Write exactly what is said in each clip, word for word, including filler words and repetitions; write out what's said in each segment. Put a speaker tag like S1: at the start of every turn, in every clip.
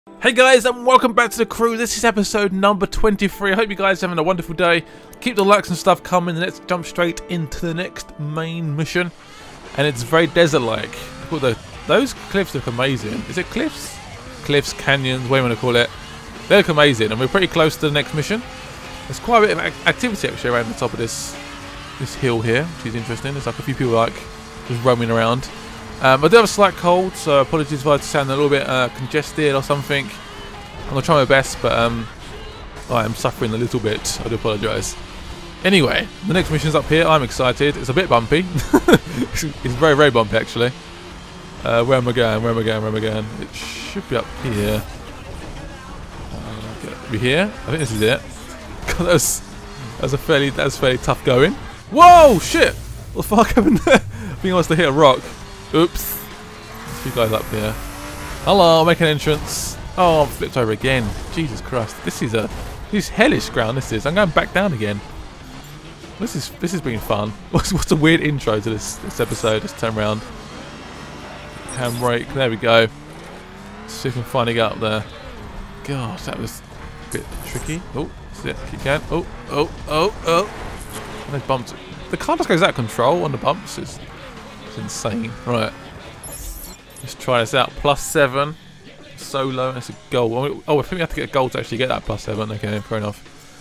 S1: Hey guys, and welcome back to the crew. This is episode number twenty-three. I hope you guys are having a wonderful day. Keep the likes and stuff coming, and let's jump straight into the next main mission. And it's very desert-like. Those cliffs look amazing. Is it cliffs? Cliffs, canyons, whatever you want to call it. They look amazing, and we're pretty close to the next mission. There's quite a bit of activity actually around the top of this this hill here, which is interesting. There's like a few people like just roaming around. Um, I do have a slight cold, so apologies if I sound a little bit uh, congested or something. I'm going to try my best, but um, I am suffering a little bit. I do apologise. Anyway, the next mission's up here. I'm excited. It's a bit bumpy. It's very, very bumpy, actually. Uh, where am I going? Where am I going? Where am I going? It should be up here. Uh, okay. Be here? I think this is it. God, that was, that was a fairly, that was fairly tough going. Whoa! Shit! What the fuck happened there? I think I must have hit a rock. Oops. There's a few guys up here. Hello, I'll make an entrance. Oh, I'm flipped over again. Jesus Christ. This is a this is hellish ground, this is. I'm going back down again. This is this has been fun. What's what's a weird intro to this this episode? Let's turn around. Handbrake. There we go. Let's see if we can finally get up there. Gosh, that was a bit tricky. Oh, that's it. Keep going. Oh, oh, oh, oh. And they bumped. The car just goes out of control on the bumps. It's It's insane. Right. Let's try this out. Plus seven. Solo. That's a goal. Oh, I think we have to get a goal to actually get that plus seven. Okay, fair enough.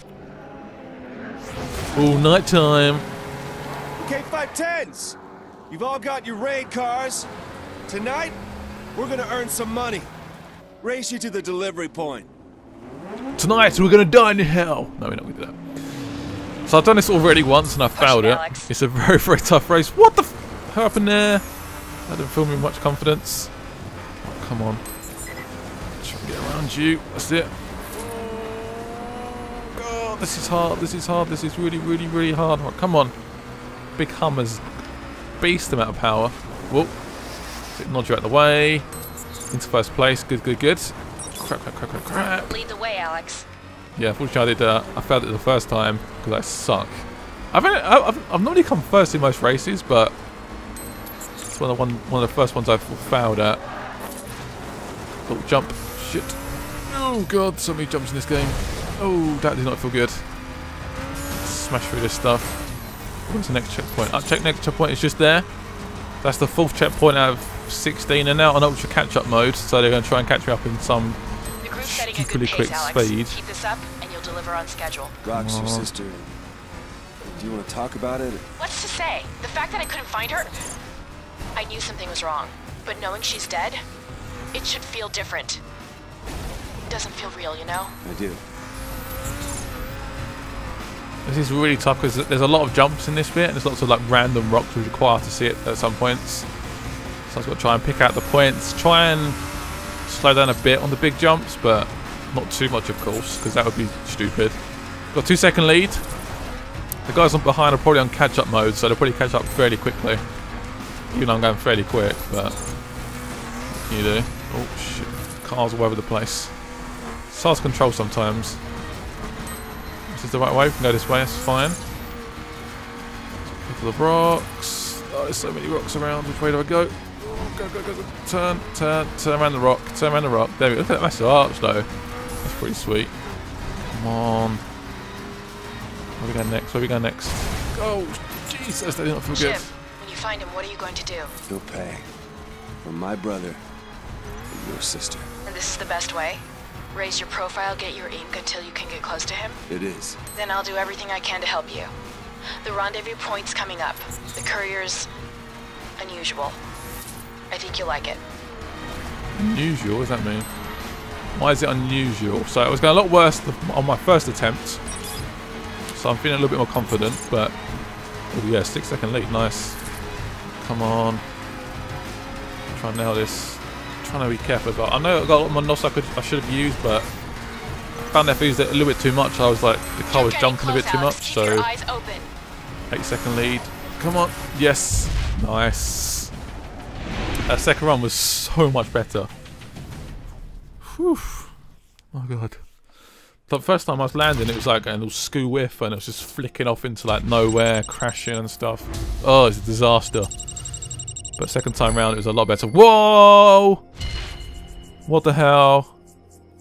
S1: Oh, night time.
S2: Okay, five tens. You've all got your raid cars. Tonight, we're gonna earn some money. Race you to the delivery point.
S1: Tonight, we're gonna die in hell. No, we're not gonna do that. So I've done this already once and I failed it. Alex. It's a very, very tough race. What the f What happened there? That didn't fill me with much confidence. Oh, come on. Try and get around you. That's it. Oh, this is hard. This is hard. This is really, really, really hard. Right, come on. Big Hummer's beast amount of power. Whoa. Nod you out the way. Into first place. Good, good, good. Crap, crap, crap, crap, crap.
S3: Lead the way, Alex.
S1: Yeah, unfortunately I did. Uh, I failed it the first time because I suck. I've, I've I've normally come first in most races, but it's one of the one one of the first ones I've failed at. Oh, jump! Shit! Oh god, so many jumps in this game. Oh, that did not feel good. Smash through this stuff. What's the next checkpoint? Uh, check next checkpoint is just there. That's the fourth checkpoint out of sixteen, and now on ultra catch-up mode. So they're going to try and catch me up in some stupidly quick speed.
S3: Keep this up, and you'll deliver on schedule.
S2: Rock's your sister. Do you want to talk about it?
S3: What's to say? The fact that I couldn't find her, I knew something was wrong. But knowing she's dead, it should feel different. It doesn't feel real, you know?
S2: I do.
S1: This is really tough because there's a lot of jumps in this bit, and there's lots of like random rocks which require to see it at some points. So I've got to try and pick out the points, try and slow down a bit on the big jumps, but not too much, of course, because that would be stupid. Got a two second lead. The guys on behind are probably on catch-up mode, so they'll probably catch up fairly quickly. Even though I'm going fairly quick, but what can you do? Oh shit, cars all over the place. It's hard to control sometimes. This is the right way, we can go this way, that's fine. Look at the rocks. Oh, there's so many rocks around, which way do I go? Oh, go, go, go, go. Turn, turn, turn around the rock, turn around the rock. There we go, look at that massive arch though. That's pretty sweet. Come on. Where are we going next? Where are we going next? Oh, Jesus, that did not feel good.
S3: Jim, when you find him, what are you going to do?
S2: He'll pay. For my brother and your sister.
S3: And this is the best way? Raise your profile, get your ink until you can get close to him?
S2: It is.
S3: Then I'll do everything I can to help you. The rendezvous point's coming up. The courier's unusual. I think you'll like it.
S1: Unusual? What does that mean? Why is it unusual? So it was going a lot worse on my first attempt. So I'm feeling a little bit more confident, but oh yeah, six second lead, nice. Come on. Try and nail this. I'm trying to be careful about. I know I got a lot more N O S I could I should have used, but I found that I used it a little bit too much. I was like the car was jumping a bit too much, so eight second lead. Come on, yes, nice. That second run was so much better. Whew. Oh god. The first time I was landing, it was like a little skoo whiff, and it was just flicking off into like nowhere, crashing and stuff. Oh, it's a disaster. But second time round, it was a lot better. Whoa! What the hell?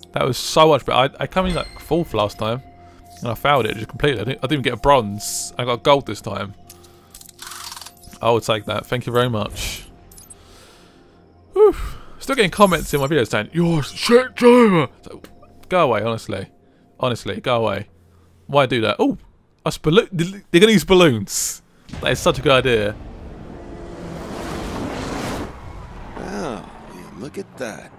S1: That was so much better. I, I came in like fourth last time. And I failed it just completely. I didn't, I didn't even get a bronze. I got gold this time. I will take that. Thank you very much. Whew. Still getting comments in my videos saying, "You're shit gamer." So, go away, honestly. Honestly, go away. Why do that? Oh, us balloon. They're gonna use balloons. That is such a good idea.
S2: Oh, yeah, look at that.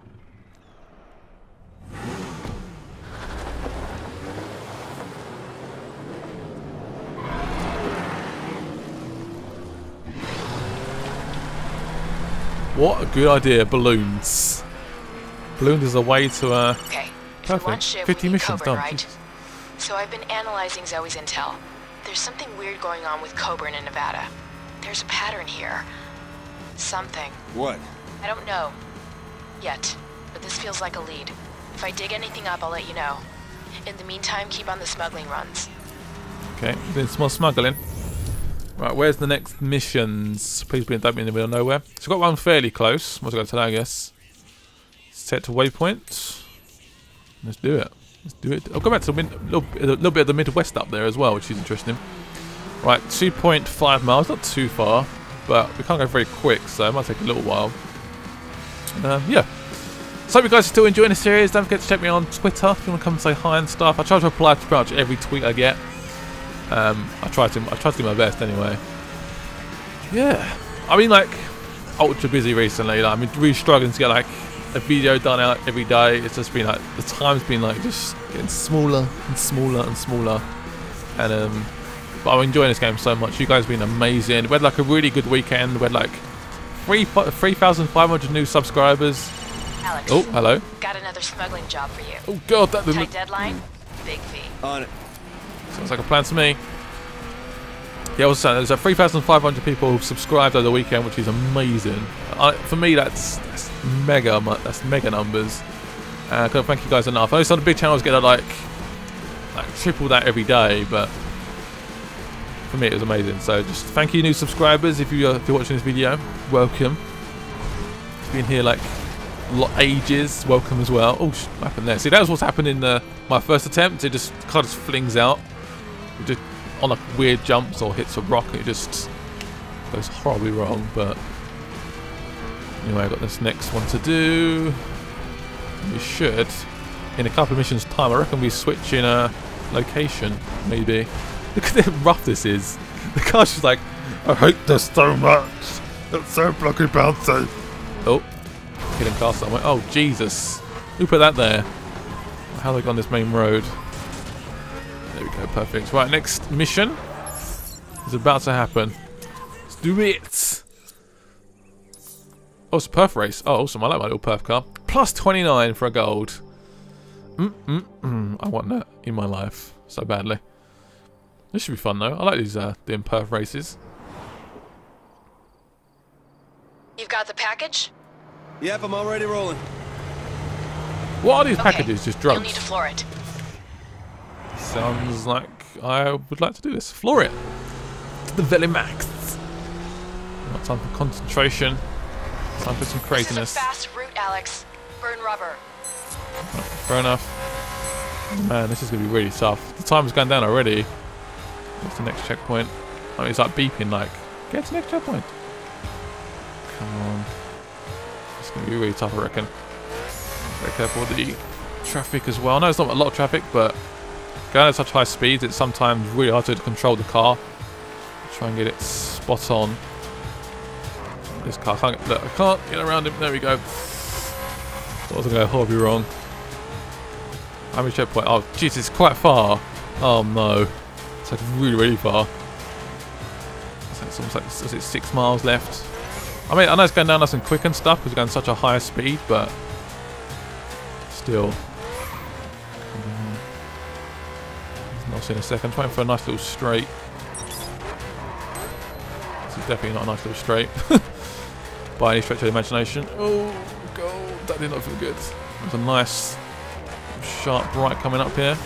S1: What a good idea, balloons. Balloons is a way to, uh...
S3: Okay, if
S1: perfect.
S3: we launch ship,
S1: fifty
S3: we need
S1: missions
S3: Coburn,
S1: done.
S3: right? So I've been analyzing Zoe's intel. There's something weird going on with Coburn in Nevada. There's a pattern here. Something.
S2: What?
S3: I don't know. Yet. But this feels like a lead. If I dig anything up, I'll let you know. In the meantime, keep on the smuggling runs.
S1: Okay, doing some more smuggling. Right, where's the next missions? Please be, don't be in the middle of nowhere. So I've got one fairly close. What's it got today, I guess? Set to waypoint. Let's do it. Let's do it. I'll go back to a little, a little bit of the Midwest up there as well, which is interesting. Right, two point five miles, not too far, but we can't go very quick, so it might take a little while. Uh, yeah. So hope you guys are still enjoying the series. Don't forget to check me on Twitter if you want to come and say hi and stuff. I try to reply to pretty much every tweet I get. Um, I try to I try to do my best anyway. Yeah, I mean like ultra busy recently. Like, I'm really struggling to get like a video done out every day. It's just been like the time's been like just getting smaller and smaller and smaller. And um, but I'm enjoying this game so much. You guys have been amazing. We had like a really good weekend. We had like three three thousand five hundred new subscribers.
S3: Alex.
S1: Oh, hello.
S3: Got another smuggling job for you.
S1: Oh god, that didn't
S3: Tight
S1: look...
S3: deadline, big fee.
S2: On it.
S1: Sounds like a plan to me. Yeah, I was saying there's uh, three thousand five hundred people who subscribed over the weekend, which is amazing. I, for me, that's, that's mega. That's mega numbers. Uh, I can't thank you guys enough. I know some of the big channels get like like triple that every day, but for me it was amazing. So just thank you, new subscribers. If you uh, if you're watching this video, welcome. It's been here like lot ages. Welcome as well. Oh, what happened there? See, that was what's happened in uh, my first attempt. It just kind of flings out. It just on like weird jumps or hits a rock. It just goes horribly wrong. But anyway, I've got this next one to do. We should, in a couple of missions time, I reckon we switch in a location. Maybe. Look at how rough this is. The car's just like, I hate this so much. It's so bloody bouncy. Oh. Hidden car somewhere. Oh Jesus! Who put that there? How have they got on this main road? There we go. Perfect. Right, next mission is about to happen. Let's do it. Oh, it's a perf race. Oh, awesome! I like my little perf car. Plus twenty-nine for a gold. Mm mm mm. I want that in my life so badly. This should be fun though. I like these uh, doing perf races.
S3: You've got the package?
S2: Yep, I'm already rolling.
S1: What are these
S3: Okay.
S1: packages? Just drugs?
S3: You'll need to floor it.
S1: Sounds like I would like to do this. Floor it. To the very max. Not time for concentration. Time for some craziness.
S3: This is a fast route, Alex. Burn rubber.
S1: Fair enough. Man, this is going to be really tough. The time's gone down already. What's the next checkpoint? I mean, it's like beeping like, get to the next checkpoint. Come on. It's going to be really tough, I reckon. Very careful with the traffic as well. I know it's not a lot of traffic, but going at such high speeds, it's sometimes really hard to control the car. Try and get it spot on. This car can't get, look, I can't get around him. There we go. That wasn't going horribly wrong. How many checkpoint? Oh, jeez, it's quite far. Oh no, it's like really, really far. It's, like, it's almost like is it six miles left. I mean, I know it's going down nice and quick and stuff because it's going such a high speed, but still. I'll see in a second. I'm trying for a nice little straight. This is definitely not a nice little straight by any stretch of the imagination. Oh god, that did not feel good. There's a nice sharp right coming up here.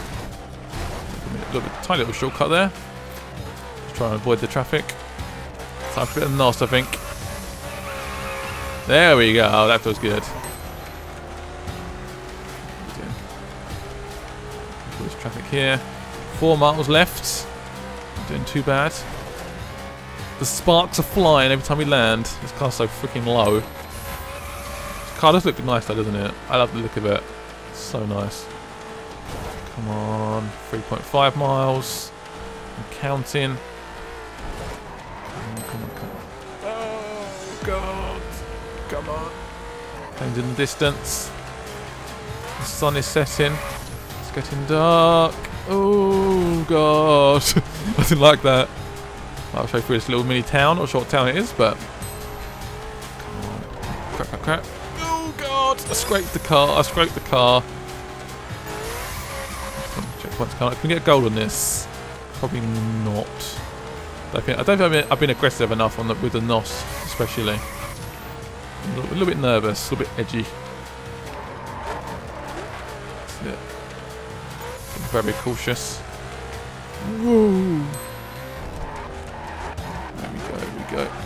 S1: A little bit, tiny little shortcut there. Just try and avoid the traffic. Time for a bit of NOS, I think. There we go. Oh, that feels good. There's traffic here. Four miles left. Not doing too bad. The sparks are flying every time we land. This car's so freaking low. This car does look nice though, doesn't it? I love the look of it. It's so nice. Come on. three point five miles. I'm counting. Come on, come on, come on. Oh, God. Come on. Plane's in the distance. The sun is setting. It's getting dark. Oh, God. I didn't like that. I'll show you through this little mini town. Not sure what town it is, but... Come on. Crap, crap, crap. Oh, God. I scraped the car. I scraped the car. Checkpoint's coming up. Can we get gold on this? Probably not. I don't think, I don't think I've, been, I've been aggressive enough on the, with the N O S, especially. A little, a little bit nervous, a little bit edgy. That's it. Very cautious. Whoa. There we go, there we go.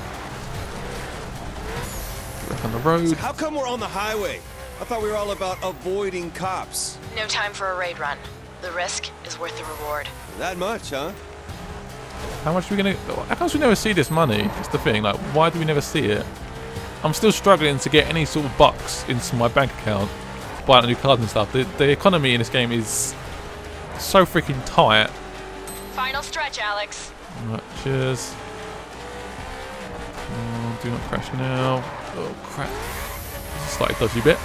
S1: Get back on the road.
S2: So how come we're on the highway? I thought we were all about avoiding cops.
S3: No time for a raid run. The risk is worth the reward.
S2: That much, huh?
S1: How much are we gonna... How come we never see this money? That's the thing, like, why do we never see it? I'm still struggling to get any sort of bucks into my bank account to buy new cards and stuff. The, the economy in this game is so freaking tight.
S3: Final stretch, Alex.
S1: Alright, cheers. Oh, do not crash now. Oh, crap. Slightly dodgy bit.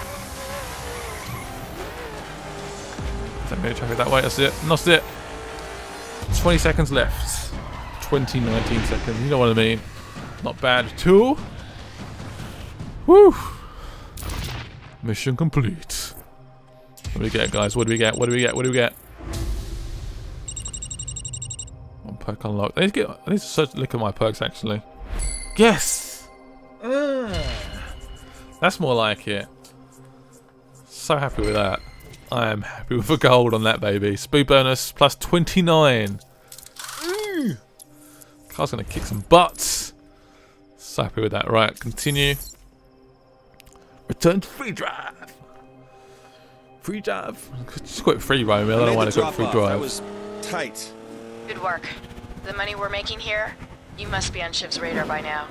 S1: Don't go traffic that way, that's it. Lost it. twenty seconds left. twenty, nineteen seconds, you know what I mean. Not bad at all. Woo! Mission complete. What do we get, guys? What do we get? What do we get? What do we get? One perk unlocked. I need to get. I need to search, look at my perks actually. Yes. Uh, that's more like it. So happy with that. I am happy with the gold on that baby. Speed bonus plus twenty-nine. Mm. Car's gonna kick some butts. So happy with that. Right, continue. Return to free drive. Free drive. Just quit free roam. I don't know why they got free drive.
S2: That was tight.
S3: Good work. The money we're making here, you must be on Shiv's radar by now.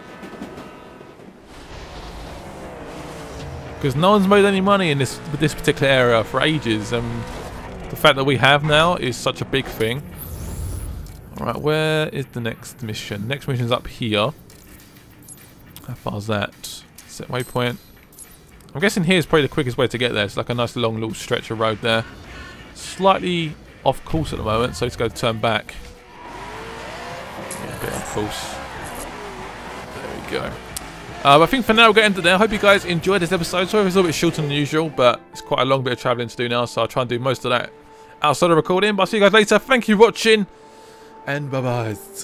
S1: Because no one's made any money in this this particular area for ages, and the fact that we have now is such a big thing. Alright, where is the next mission? Next mission's up here. How far is that? Set waypoint. I'm guessing here's probably the quickest way to get there. It's like a nice long little stretch of road there. Slightly off course at the moment, so let's go turn back. Yeah, a bit off course. There we go. Uh, but I think for now we're going to end it there. I hope you guys enjoyed this episode. Sorry if it's a little bit shorter than usual, but it's quite a long bit of travelling to do now, so I'll try and do most of that outside of recording. But I'll see you guys later. Thank you for watching, and bye-bye.